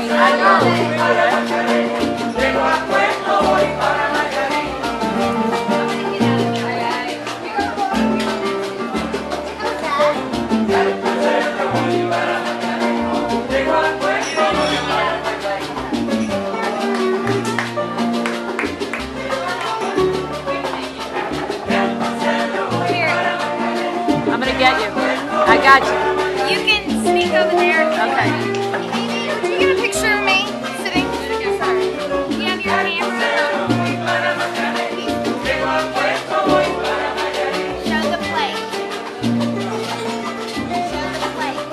Get you. I got you. You can sneak over there. Okay. Can you get a picture of me sitting? You have your camera. Show the plate. Show the plate.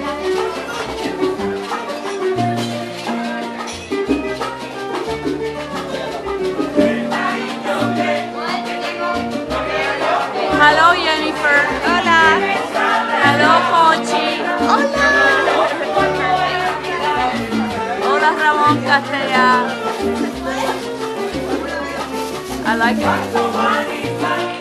Hello, Jennifer. Hola. Hello, Pochi. Hola. Hola, Ramón Castellá. I like it.